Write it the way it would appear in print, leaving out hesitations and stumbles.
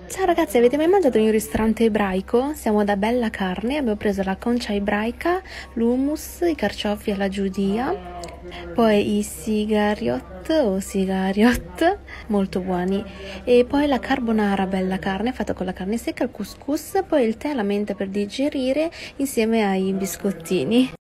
Ciao ragazzi, avete mai mangiato in un ristorante ebraico? Siamo da Bella Carne, abbiamo preso la concia ebraica, l'hummus, i carciofi alla giudia, poi i sigariot o sigariot, molto buoni, e poi la carbonara Bella Carne fatta con la carne secca, il couscous, poi il tè alla menta per digerire insieme ai biscottini.